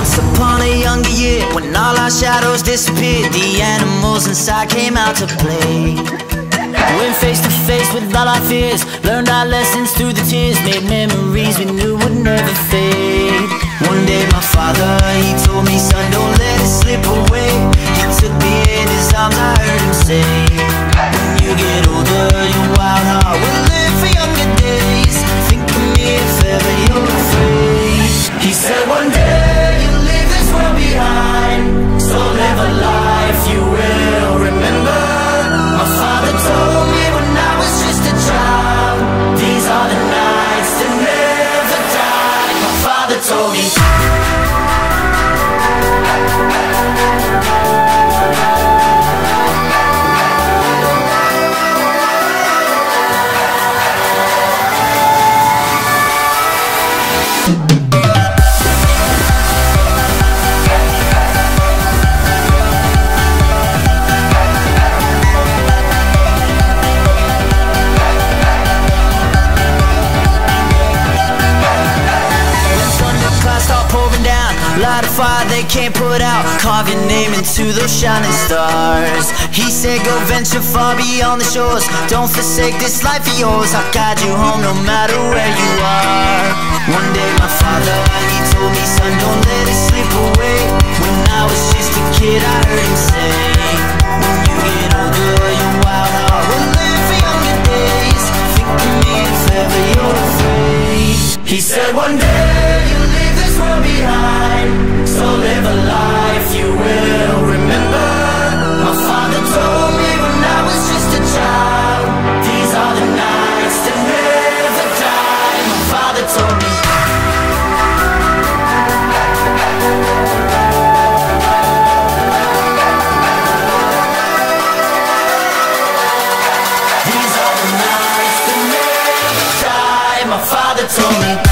Once upon a younger year, when all our shadows disappeared, the animals inside came out to play. Went face to face with all our fears, learned our lessons through the tears, made memories we knew would never fade. One day my father, he told me, son, don't let it slip away. He took me in his arms, I heard him say, when you get older, your wild heart will live for younger days. Think of me if ever you're afraid. He said one day you'll leave this world behind, so live a life you will remember. My father told me when I was just a child, these are the nights that never die. My father told me. Light a fire they can't put out, carve your name into those shining stars. He said go venture far beyond the shores, don't forsake this life of yours. I'll guide you home no matter where you are. One day my father, he told me, son, don't let it slip away. When I was just a kid I heard him say, when you get older your wild heart will live for younger days. Think of me if ever you're afraid. He said one day you'll leave this world behind, so live a life you will remember. My father told me when I was just a child, these are the nights that never die. My father told me. These are the nights that never die. My father told me.